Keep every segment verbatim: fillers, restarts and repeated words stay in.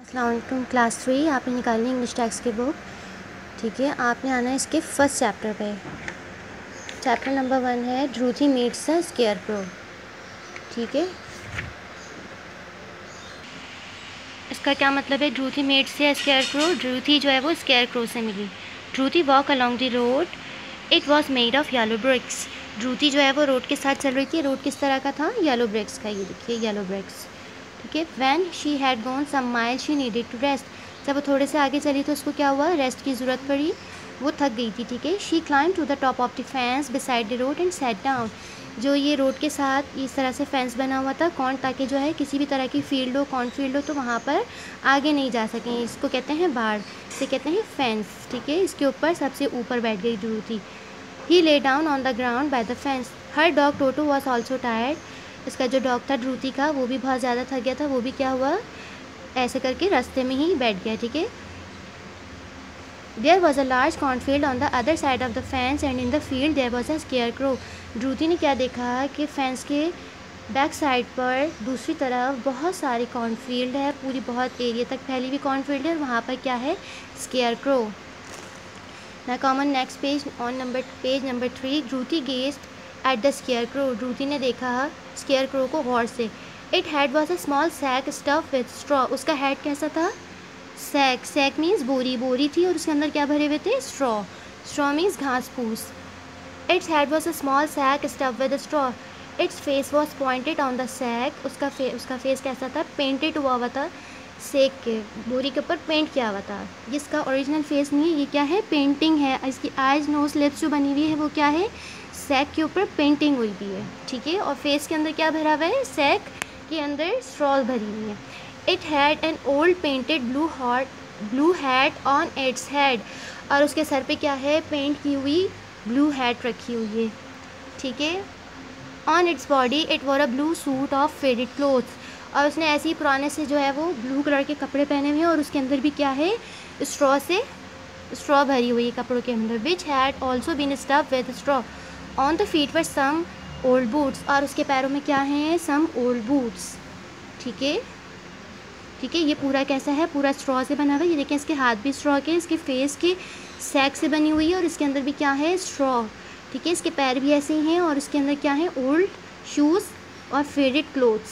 अस्सलाम वालेकुम class three. आपने निकालनी इंग्लिश टेक्स्ट की बुक, ठीक है। आपने आना है इसके फर्स्ट चैप्टर पे। चैप्टर नंबर वन है ड्रूथी मीट्स अ स्केयरक्रो, ठीक है। इसका क्या मतलब है? ड्रूथी मीट्स से स्केयरक्रो। ड्रूथी जो है वो स्केयरक्रो से मिली। Dorothy walk along the road, it was made of yellow bricks. Dorothy जो है वो रोड के साथ चल रही थी। रोड किस तरह का था? येलो ब्रिक्स का। ये देखिए येलो ब्रिक्स, ठीक है। When she had gone some mile she needed to rest. जब वो थोड़े से आगे चली तो उसको क्या हुआ? रेस्ट की ज़रूरत पड़ी, वो थक गई थी, ठीक है। She climb to the top of the fence beside the road and set down. जो ये रोड के साथ इस तरह से फेंस बना हुआ था, कौन, ताकि जो है किसी भी तरह की फील्ड हो, कॉर्न फील्ड हो, तो वहाँ पर आगे नहीं जा सकें। इसको कहते हैं बाड़, इसे कहते हैं फेंस, ठीक है। इसके ऊपर सबसे ऊपर बैठ गई Dorothy. He lay down on the ground by the fence. Her dog Toto was also tired. इसका जो डॉग था ड्रूथी का, वो भी बहुत ज़्यादा थक गया था। वो भी क्या हुआ? ऐसे करके रास्ते में ही बैठ गया, ठीक है। There was a large cornfield on the other side of the fence and in the field there was a scarecrow. Dorothy ने क्या देखा कि फेंस के बैक साइड पर दूसरी तरफ बहुत सारी कॉर्नफील्ड है, पूरी बहुत एरिया तक फैली हुई कॉर्नफील्ड है, और वहाँ पर क्या है? स्केयरक्रो। ना common next page on number page number three. Dorothy gazed at the scarecrow. Dorothy ने देखा स्केयरक्रो को गौर से। It had was a small sack stuff with straw. उसका हेड कैसा था? सैक। सैक मीन्स बोरी। बोरी थी और उसके अंदर क्या भरे हुए थे? स्ट्रॉ। स्ट्रॉ मीन्स घास फूस। Its head was a small sack stuff with straw. Its face was pointed on the sack. उसका फे उसका फेस कैसा था? पेंटेड हुआ हुआ था, सेक के बोरी के ऊपर पेंट किया हुआ था। ये इसका ओरिजिनल फेस नहीं है, ये क्या है? पेंटिंग है। इसकी आइज, नोज, लिप्स जो बनी हुई है वो क्या है? सैक के ऊपर पेंटिंग हुई भी है, ठीक है। और फेस के अंदर क्या भरा हुआ है? सैक के अंदर स्ट्रॉ भरी हुई है। It had an old painted blue hot blue hat on its head. और उसके सर पे क्या है? पेंट की हुई ब्लू हैट रखी हुई है, ठीक है। On its body it wore a blue suit of faded clothes. और उसने ऐसे ही पुराने से जो है वो ब्लू कलर के कपड़े पहने हुए हैं, और उसके अंदर भी क्या है? स्ट्रॉ से स्ट्रॉ भरी हुई है कपड़ों के अंदर। Which had also been stuff with straw. On the feet were some old boots. और उसके पैरों में क्या है? सम ओल्ड बूट्स, ठीक है, ठीक है। ये पूरा कैसा है? पूरा स्ट्रॉ से बना हुआ है। ये देखें, इसके हाथ भी स्ट्रॉ के, इसके फेस के सैक से बनी हुई है, और इसके अंदर भी क्या है? स्ट्रॉ, ठीक है। इसके पैर भी ऐसे ही हैं, और इसके अंदर क्या है? ओल्ड शूज़ और faded clothes.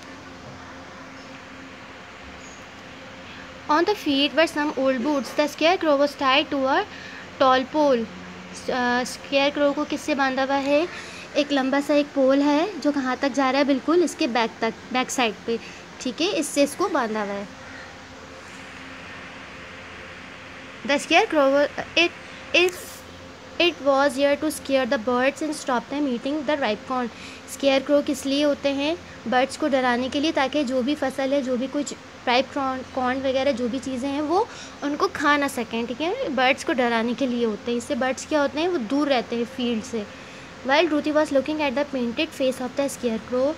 On the feet were some old boots. The scarecrow was tied to a tall pole. Scarecrow को किससे बांधा हुआ है? एक लंबा सा एक पोल है जो कहाँ तक जा रहा है? बिल्कुल इसके बैक तक, बैक साइड पे, ठीक है। इससे इसको बांधा हुआ है। The scarecrow it is it was here to scare the birds and stop them eating the ripe corn. Scarecrow किस लिए होते हैं? बर्ड्स को डराने के लिए, ताकि जो भी फसल है, जो भी कुछ राइप कॉर्न वगैरह जो भी चीज़ें हैं वो उनको खा ना सकें, ठीक है। बर्ड्स को डराने के लिए होते हैं। इससे बर्ड्स क्या होते हैं? वो दूर रहते हैं फील्ड से। While Dorothy was looking at the painted face of the scarecrow.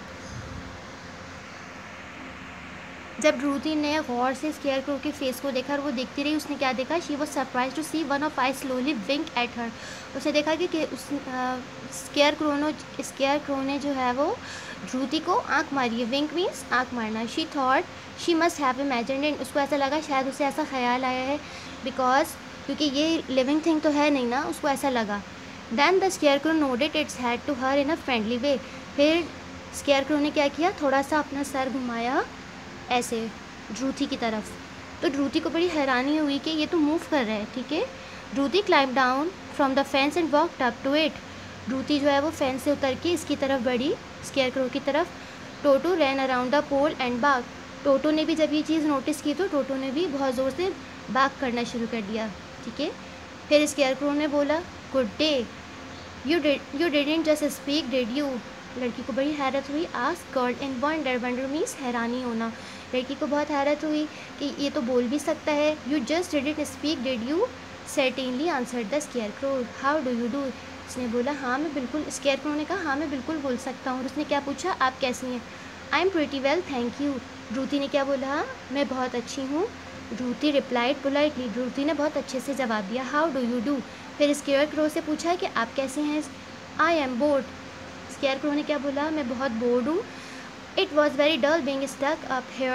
जब ड्रूथी ने गौर से स्केयरक्रो के फेस को देखा और वो देखती रही, उसने क्या देखा? She was surprise to see one of eye slowly wink at her. उसने देखा कि, कि उस स्केयरक्रो ने स्केयरक्रो ने जो है वो ड्रूथी को आंख मारी है। विंक मीन्स आंख मारना। She thought she must have imagined it. उसको ऐसा लगा, शायद उसे ऐसा ख्याल आया है, बिकॉज क्योंकि ये लिविंग थिंग तो है नहीं ना, उसको ऐसा लगा। Then the scarecrow nodded its head to her in a friendly way. फिर स्केयरक्रो ने क्या किया? थोड़ा सा अपना सर घुमाया ऐसे ड्रूथी की तरफ। तो ड्रूथी को बड़ी हैरानी हुई कि ये तो मूव कर रहा है, ठीक है। Dorothy climb down from the fence and walked up to it. Dorothy जो है वो फेंस से उतर के इसकी तरफ बढ़ी, स्केयरक्रो की तरफ। Toto ran around the pole and bark. Toto ने भी जब ये चीज़ नोटिस की तो टोटो ने भी बहुत ज़ोर से बाग करना शुरू कर दिया, ठीक है। फिर स्केयरक्रो ने बोला, good day. You did you didn't just speak did you. लड़की को बड़ी हैरत हुई। Ask girl in wonder. Wonder means हैरानी होना। लड़की को बहुत हैरत हुई कि ये तो बोल भी सकता है। You just didn't speak did you. Certainly answered the scarecrow. How do you do. उसने बोला, हाँ मैं बिल्कुल। स्केयरक्रो ने कहा, हाँ मैं बिल्कुल बोल सकता हूँ। उसने क्या पूछा? आप कैसी हैं? I am pretty well thank you. Dorothy ने क्या बोला? मैं बहुत अच्छी हूँ। Dorothy replied politely. ड्रूथी ने बहुत अच्छे से जवाब दिया, हाउ डू यू डू। फिर स्केयरक्रो से पूछा कि आप कैसे हैं? I M board. स्केयरक्रो ने क्या बोला? मैं बहुत बोर्ड हूँ। It was very dull being stuck up here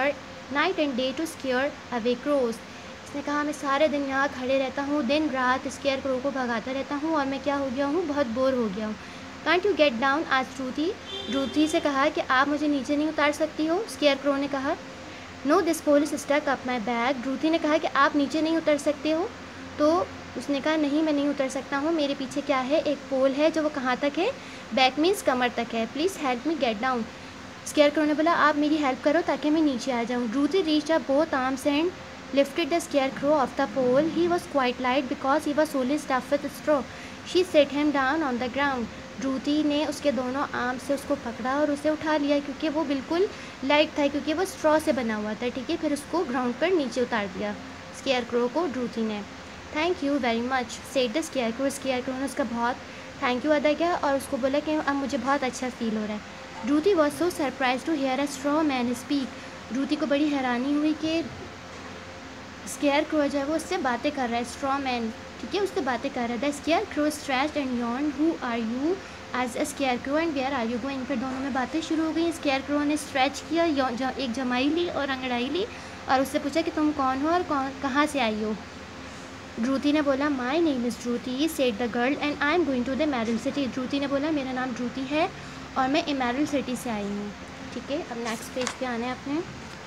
night and day to scare away crows. उसने कहा मैं सारे दिन यहाँ खड़े रहता हूँ, दिन रात स्केयर क्रो को भगाता रहता हूँ और मैं क्या हो गया हूँ, बहुत बोर हो गया हूँ। कांट यू गेट डाउन आज ड्रूथी। ड्रूथी से कहा कि आप मुझे नीचे नहीं उतार सकती हो। स्केयर क्रो ने कहा no this pole is stuck up my back. Dorothy ने कहा कि आप नीचे नहीं उतर सकते हो। तो उसने कहा नहीं मैं नहीं उतर सकता हूँ, मेरे पीछे क्या है, एक पोल है जो वो कहाँ तक है, बैक मीन्स कमर तक है, please help me get down. Scarecrow ने बोला आप मेरी हेल्प करो ताकि मैं नीचे आ जाऊँ। Dorothy reached up both arms and lifted the scarecrow off the pole. He was quite light because he was solely stuffed with straw. She set him down on the ground. Dorothy ने उसके दोनों arm से उसको पकड़ा और उसे उठा लिया क्योंकि वो बिल्कुल लाइट था, क्योंकि वो स्ट्रॉ से बना हुआ था। ठीक है, फिर उसको ग्राउंड पर नीचे उतार दिया स्केयरक्रो को ड्रूथी ने। Thank you very much said the scarecrow. Scarecrow ने उसका बहुत थैंक यू अदा किया और उसको बोला कि अब मुझे बहुत अच्छा फील हो रहा है। Dorothy was so surprise to hear a straw man speak. Dorothy को बड़ी हैरानी हुई कि स्केयर क्रो जो है वो उससे बातें कर रहा है, स्ट्रॉ मैन, ठीक है, उससे बातें कर रहा है। The scarecrow stretched and यॉर्न who are you as a scarecrow and where are you going. फिर दोनों में बातें शुरू हो गई। स्केयर क्रो ने स्ट्रेच किया, एक जमाई ली और अंगड़ाई ली और उससे पूछा कि तुम कौन हो और कौन कहाँ से आई हो। ड्रूथी ने बोला my name is Dorothy said the girl and I am going to the Emerald City. Dorothy ने बोला मेरा नाम ड्रूथी है और मैं एमेरल्ड सिटी से आई हूँ। ठीक है, अब नेक्स्ट पेज पे आना है अपने।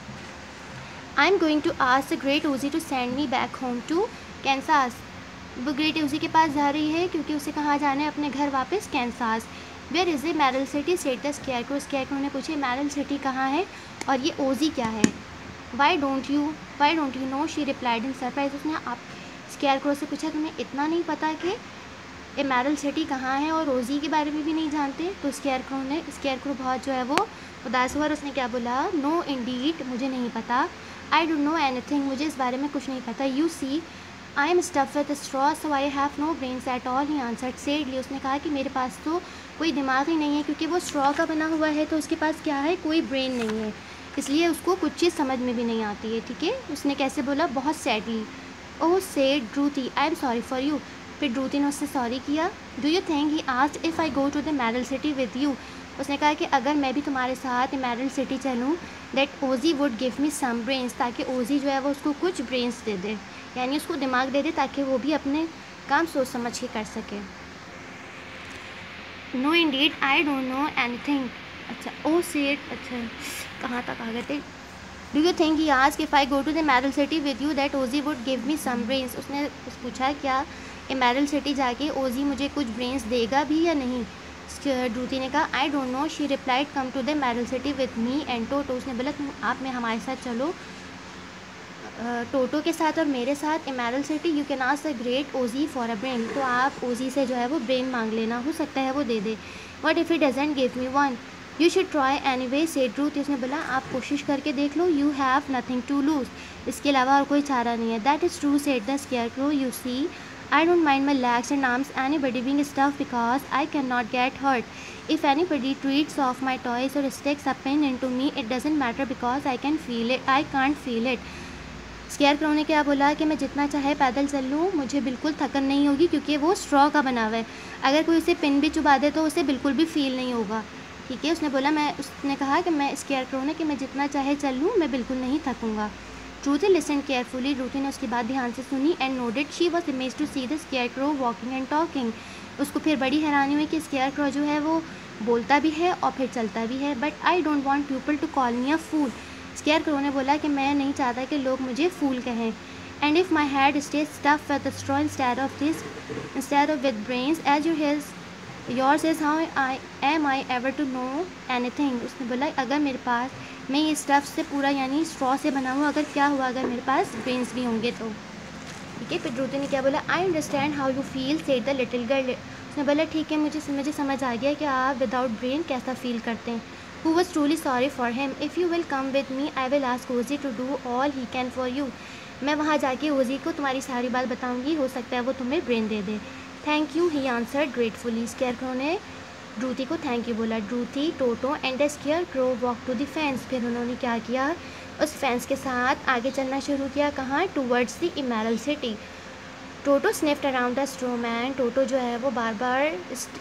I am going to ask the great Oz to send me back home to Kansas. वो ग्रेट ओजी के पास जा रही है क्योंकि उसे कहाँ जाना है, अपने घर वापस, Kansas. Where is a Emerald City said the scarecrow. Scarecrow ने पूछा एमेरल्ड सिटी कहाँ है और ये ओजी क्या है। Why don't you why don't you know she replied in surprise. उसने आप स्केयरक्रो से पूछा तुम्हें इतना नहीं पता कि एमेरल्ड सिटी कहाँ है और ओजी के बारे में भी नहीं जानते। तो स्केयरक्रो ने स्केयरक्रो बहुत जो है वो उदास हुआ और उसने क्या बोला, नो इंडीड, मुझे नहीं पता। आई डोंट नो एनीथिंग, मुझे इस बारे में कुछ नहीं पता। You see I am stuff with straw so I have no brains at all, he answered sadly. उसने कहा कि मेरे पास तो कोई दिमाग ही नहीं है क्योंकि वो स्ट्रॉ का बना हुआ है, तो उसके पास क्या है, कोई ब्रेन नहीं है, इसलिए उसको कुछ चीज़ समझ में भी नहीं आती है। ठीक है, उसने कैसे बोला, बहुत sadly. Oh said Dorothy I am sorry for you. फिर ड्रूथी ने उससे सॉरी किया। Do you think he asked if I go to the Emerald City with you. उसने कहा कि अगर मैं भी तुम्हारे साथ एमेरल्ड सिटी चलूँ that Oz would give me some brains, ताकि ओजी जो है वो उसको कुछ ब्रेन्स दे दे, यानी उसको दिमाग दे दे ताकि वो भी अपने काम सोच समझ के कर सके। No indeed I don't know anything. अच्छा ओ सेड, अच्छा कहाँ तक आ गए थे। Do you think he asked if I go to the Emerald City with you that Oz would give me some brains. उसने उस पूछा क्या एमेरल्ड सिटी जाके ओजी मुझे कुछ ब्रेन्स देगा भी या नहीं। ड्रूथी ने कहा I don't know. She replied come to the Emerald City with me and Toto. उसने बोला तुम आप में हमारे साथ चलो, टोटो के साथ और मेरे साथ Emerald City. You can ask the great Oz for a brain. तो आप ओजी से जो है वो ब्रेन मांग लेना, हो सकता है वो दे दे। What if he doesn't give me one, you should try anyway said Dorothy. उसने बोला आप कोशिश करके देख लो, you have nothing to lose, इसके अलावा और कोई चारा नहीं है। That is true said the scarecrow. You see I don't mind my legs and arms anybody being stuffed because I cannot get hurt. If anybody treats off my toys or sticks a pin into me, it doesn't matter because I can feel it. I can't feel it. Scarecrow ने क्या बोला कि मैं जितना चाहे पैदल चल लूँ, मुझे बिल्कुल थकन नहीं होगी क्योंकि वो स्ट्रॉ का बना हुआ है। अगर कोई उसे पिन भी चुबा दे तो उसे बिल्कुल भी फील नहीं होगा। ठीक है, उसने बोला मैं उसने कहा कि मैं स्केयरक्रो ने कि मैं जितना चाहे चल लूँ, मैं बिल्कुल नहीं थकूँगा। Dorothy listen carefully. ड्रूथी ने उसकी बात ध्यान से सुनी and noted she was amazed to see the scarecrow walking and talking. उसको फिर बड़ी हैरानी हुई कि स्केयरक्रो जो है वो बोलता भी है और फिर चलता भी है। But I don't want people to call me a fool. Scarecrow ने बोला कि मैं नहीं चाहता कि लोग मुझे फूल कहें। And if my head stays stuff with straw instead of this instead of with brains as you has yours is how I am I ever to know anything. उसने बोला अगर मेरे पास मैं ये स्टफ़ से पूरा यानी स्ट्रॉ से बना हुआ, अगर क्या हुआ अगर मेरे पास ब्रेन्स भी होंगे तो। ठीक है, फिर ड्रूथी ने क्या बोला, I understand how you feel said the little girl. उसने बोला ठीक है, मुझे मुझे समझ आ गया कि आप विदाउट ब्रेन कैसा फील करते हैं। Who was truly sorry for him. If you will come with me I will ask Oz to do all he can for you. मैं वहाँ जाके ओजी को तुम्हारी सारी बात बताऊँगी, हो सकता है वो तुम्हें ब्रेन दे दे। Thank you he answered gratefully. Scarecrow ने ड्रूथी को थैंक यू बोला। Dorothy, Toto and the scarecrow walk to the fence. फिर उन्होंने क्या किया, उस फेंस के साथ आगे चलना शुरू किया। कहाँ, towards the Emerald City. Toto sniffed around the straw man. Toto जो है वो बार बार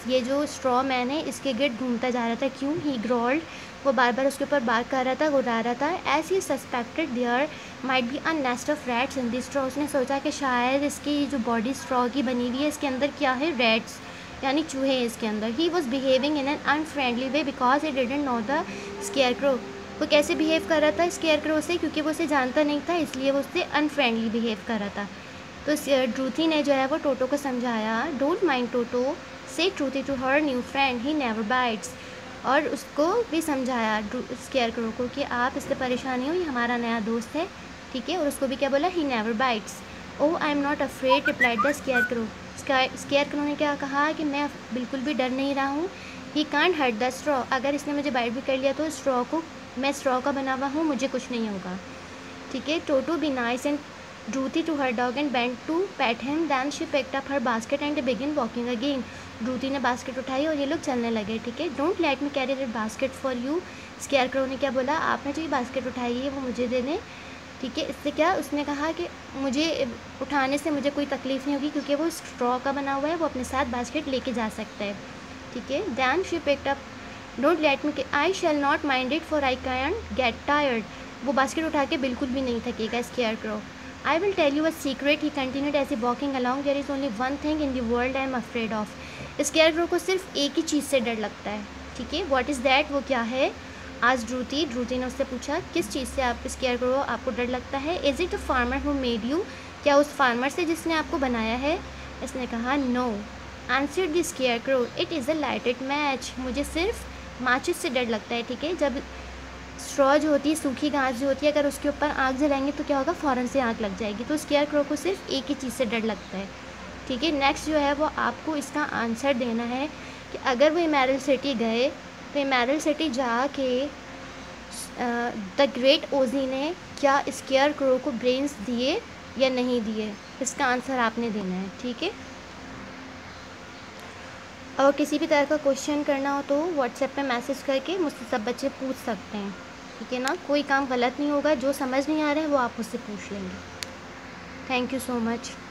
ये जो स्ट्रॉ मैन है इसके गिर्द घूमता जा रहा था। क्यों? ही ग्रोल्ड, वो बार बार उसके ऊपर बात कर रहा था, गुर्रा रहा था। As he suspected there might be a nest of rats in this straw, उसने सोचा कि शायद इसकी जो बॉडी स्ट्रॉ की बनी हुई है इसके अंदर क्या है, रैट्स यानी चूहे हैं इसके अंदर। He was behaving in an unfriendly way because he didn't know the scarecrow, वो कैसे बिहेव कर रहा था स्केयरक्रो से, क्योंकि वो उसे जानता नहीं था, इसलिए वो उससे अनफ्रेंडली बिहेव कर रहा था। तो ट्रूथी ने जो है वो टोटो को समझाया, don't mind Toto, said Dorothy to her new friend, he never bites, और उसको भी समझाया स्केयरक्रो को कि आप इससे परेशानी हो, ये हमारा नया दोस्त है, ठीक है। और उसको भी क्या बोला, he never bites. Oh I am not afraid, replied the scarecrow, scarecrow ने क्या कहा कि मैं बिल्कुल भी डर नहीं रहा हूँ। He can't hurt the straw, अगर इसने मुझे बाइट भी कर लिया तो स्ट्रॉ को, मैं स्ट्रॉ का बना हुआ हूँ, मुझे कुछ नहीं होगा, ठीक है। Toto be nice and Dorothy to her dog and bent to pat him, then she picked up her basket and begin walking again, Dorothy ने बास्केट उठाई और ये लोग चलने लगे, ठीक है। Don't let me carry that basket for you, scarecrow ने क्या बोला, आपने जो ये बास्केट उठाई है वो मुझे दे दें, ठीक है। इससे क्या, उसने कहा कि मुझे उठाने से मुझे कोई तकलीफ़ नहीं होगी क्योंकि वो स्ट्रॉ का बना हुआ है, वो अपने साथ बास्केट लेके जा सकता है, ठीक है। Then she picked up, don't let me, I shall not mind it for I can get tired, वो बास्केट उठा के बिल्कुल भी नहीं थकेगा scarecrow. I will tell you a secret, he continued as a walking along, there is only one thing in the world I am afraid of, स्केयरक्रो को सिर्फ एक ही चीज़ से डर लगता है, ठीक है। व्हाट इज़ दैट, वो क्या है, आज ड्रूथी, ड्रूथी ने उससे पूछा किस चीज़ से आप स्केयरक्रो आपको डर लगता है। Is it a farmer who made you, क्या उस फार्मर से जिसने आपको बनाया है, इसने कहा no. Answer the scarecrow, it is a lighted match, मुझे सिर्फ माचिस से डर लगता है, ठीक है। जब स्ट्रॉ जो होती है, सूखी घास जो होती है, अगर उसके ऊपर आग जलाएंगे तो क्या होगा, फ़ौरन से आग लग जाएगी, तो स्केयरक्रो को सिर्फ एक ही चीज़ से डर लगता है, ठीक है। नेक्स्ट जो है वो आपको इसका आंसर देना है कि अगर वो इमैरल सिटी गए तो इमैरल सिटी जाके द ग्रेट ओजी ने क्या स्केयरक्रो को ब्रेन्स दिए या नहीं दिए, इसका आंसर आपने देना है, ठीक है। और किसी भी तरह का क्वेश्चन करना हो तो व्हाट्सएप पे मैसेज करके मुझसे सब बच्चे पूछ सकते हैं, ठीक है ना, कोई काम गलत नहीं होगा, जो समझ नहीं आ रहा है वो आप मुझसे पूछ लेंगे। Thank you so much.